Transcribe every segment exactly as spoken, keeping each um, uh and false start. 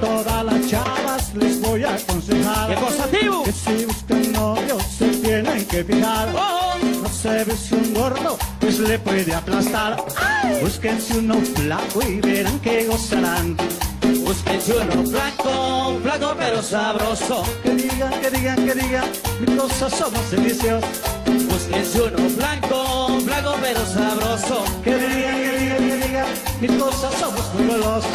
todas las chavas les voy a aconsejar. ¿Qué cosa, tío? Que si buscan novio se tienen que fijar. Oh. No se ve si un gordo pues le puede aplastar. Ay. Búsquense uno flaco y verán que gozarán. Búsquense uno flaco, flaco pero sabroso. Que digan, que digan, que digan, mis cosas somos delicios. Búsquense uno flaco, flaco pero sabroso. Que digan, que digan, que digan, mis cosas somos muy golosos.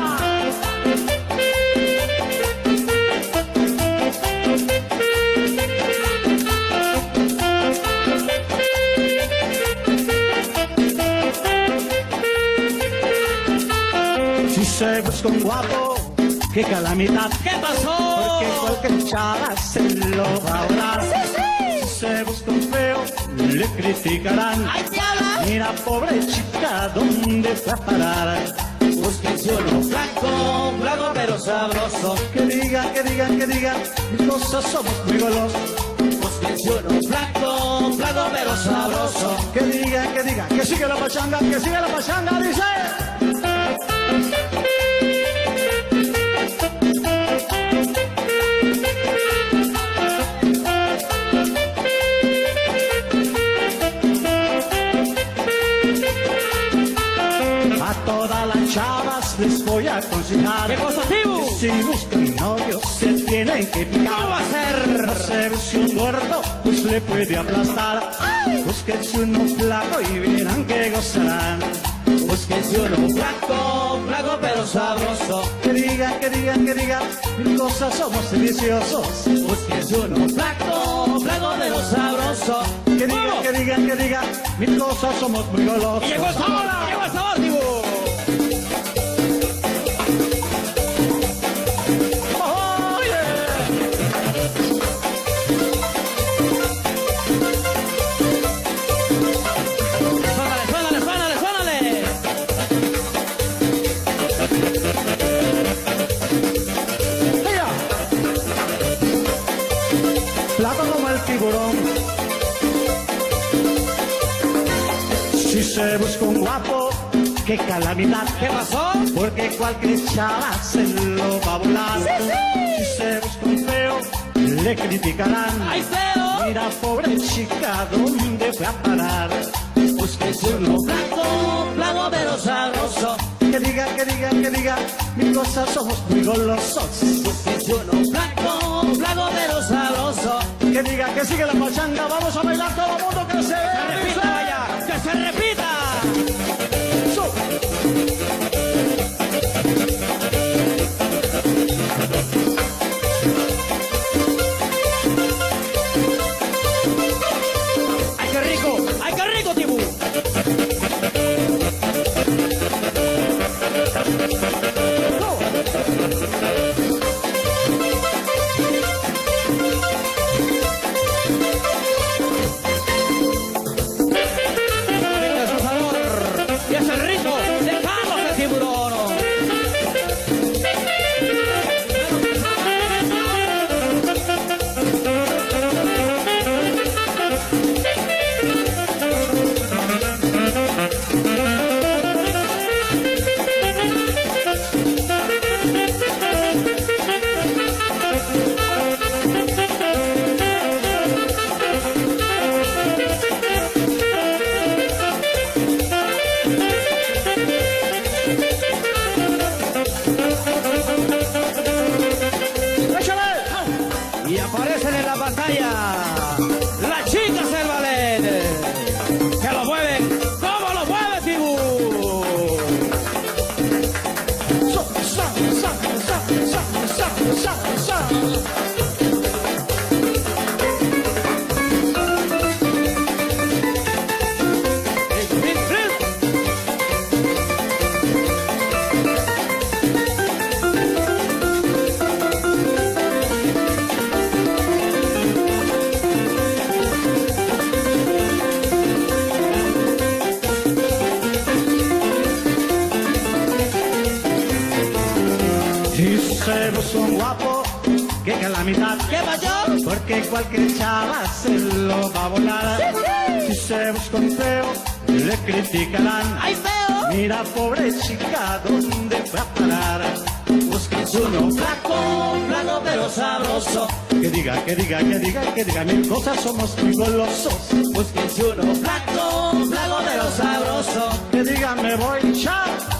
Si se busca un guapo, qué calamidad. ¿Qué pasó? Porque cualquier chava se lo va a ahorrar. Sí, sí. Si se busca un feo, le criticarán. ¡Ay, te habla! Mira, pobre chica, ¿dónde fue a parar? Búsquense uno flaco, flaco pero sabroso. Que digan, que digan, que digan, mis cosas somos muy golosos. Búsquense uno flaco, flaco pero sabroso. Que digan, que digan, que sigue la pachanga, que sigue la pachanga, dice. A todas las chavas les voy a aconsejar. ¿Qué cosa, tío? Que si buscan novio se tienen que picar. ¿Qué va a hacer? No se ve si un gordo pues le puede aplastar. Búsquense uno flaco y verán que gozarán. Búsquense uno flaco, flaco pero sabroso. Que digan, que digan, que digan, mis cosas somos deliciosos. Búsquense uno flaco, flaco pero sabroso. Que digan, que digan, que digan, mis cosas somos muy golosos. ¡Y llegó el sabor! ¡Llegó el sabor, tío! Oh, yeah. ¡Suénale, suénale, suénale, suénale! Mira. Flaco como el tiburón. Si se busca un guapo, qué calamidad. ¿Qué pasó? Porque cualquier chava se lo va a volar. Sí, sí. Si se busca un feo, le criticarán. ¡Ay, feo! Mira, pobre chica, ¿dónde fue a parar? Búsquense uno flaco, flaco pero sabroso. Que diga, que diga, que diga, mis cosas somos muy golosos. Búsquense uno flaco, flaco pero sabroso. Que diga, que sigue la pachanga, vamos a bailar todo el mundo que se ¡Que se repita, vaya! ¡Que se repita! ¡Ay, qué rico! ¡Ay, qué rico, Tibu! ¡Y es el rico de Carlos el Tiburón! Y aparecen en la pantalla las chicas del ballet que lo mueven. ¿Cómo lo mueve, Tibu? Sa, sa, sa, sa, sa, sa, sa, sa. Si se busca un guapo, qué calamidad. ¿Qué pasó? Porque cualquier chava se lo va a volar. Sí, sí. Si se busca un feo, le criticarán. ¡Ay, feo! Mira, pobre chica, ¿dónde fue a parar? Búsquense uno flaco, flaco pero sabroso. Que diga, que diga, que diga, que diga mil cosas, somos muy golosos. Búsquense uno flaco, flaco pero sabroso. Que diga me voy, chao.